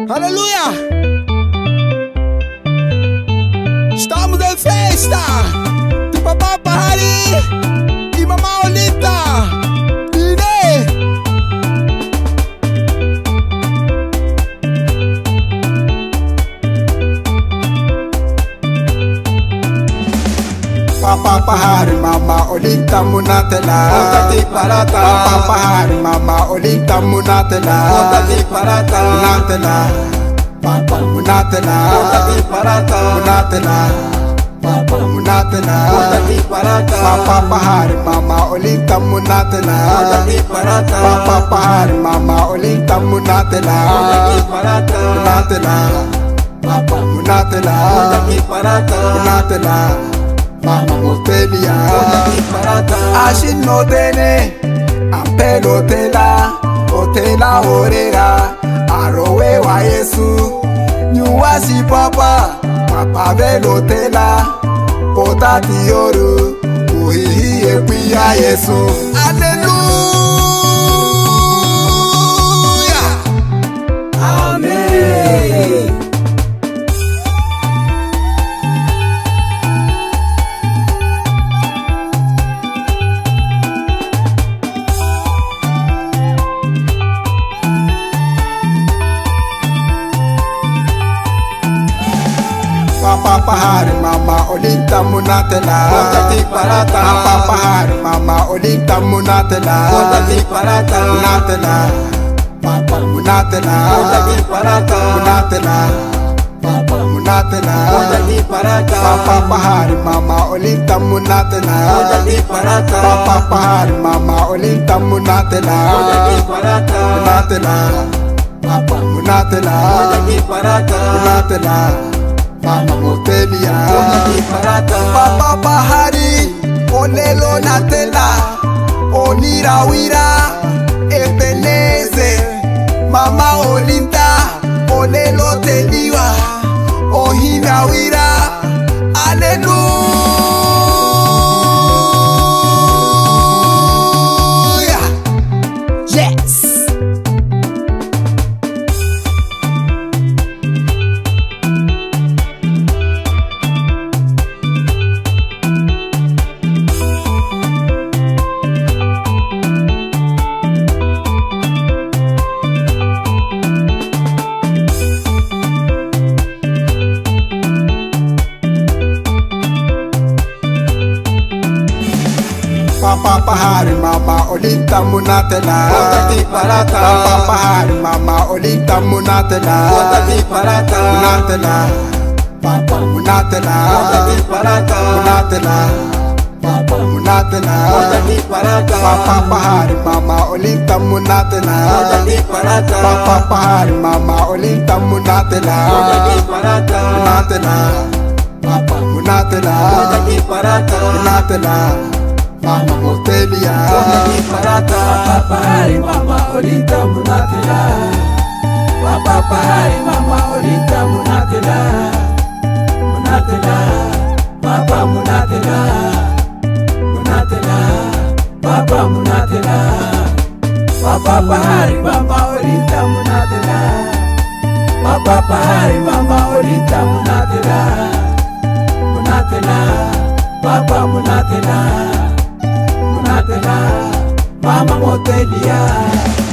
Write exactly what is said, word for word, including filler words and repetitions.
Aleluia! Estamos em festa de Papá Pahari e Mamá Olinta. Ine. Papá Pahari, Mamá Olinta munatela. Otati parata. Papá Pahari, Mamá Olinta munatela. Otati parata. Munatela. Papa munatela. Otati parata. Munatela. Papa munatela. Otati parata. Papá Pahari, Mamá Olinta munatela. Otati parata. Papá Pahari, Mamá Olinta munatela. Otati parata. Munatela. Papa munatela. Otati parata. Munatela. Mama motelia. Otati parata. Ashin notene. Ampel otela. Otela orera. Arowe wa Yesu. Nyuwasi papa. Papa velotela. Potati yoru. Uhihi ekwiya Yesu. Hallelujah. Amen. Papá Pahari, Mamá Olinta munatela. Otati parata. Papá Pahari, Mamá Olinta munatela. Otati parata. Munatela. Papa munatela. Otati parata. Munatela. Papa munatela. Otati parata. Papá Pahari, Mamá Olinta munatela. Otati parata. Papá Pahari, Mamá Olinta munatela. Otati parata. Munatela. Papa munatela. Otati parata. Munatela. Mama motelia. Otati parata. Papá Pahari, olelo natela. Onirawira, ebeneze. Mama Olinta, olelo teliwa. Ohinawira, aleluya. Yes. Papá Pahari, Mamá Olinta munatela. Otati parata. Papá Pahari, Mamá Olinta munatela. Otati parata. Munatela. Papa munatela. Otati parata. Munatela. Papa munatela. Otati parata. Papá Pahari, Mamá Olinta munatela. Otati parata. Papá Pahari, Mamá Olinta munatela. Otati parata. Munatela. Papa munatela. Otati parata. Munatela. Mama motelia. Otati parata. Papá Pahari, Mamá Olinta munatela. Papá Pahari, Mamá Olinta munatela. Munatela. Papa munatela. Munatela. Papa munatela. Papá Pahari, Mamá Olinta munatela. Papá Pahari, Mamá Olinta munatela. Munatela. Papa munatela. Munatela. Mama motelia.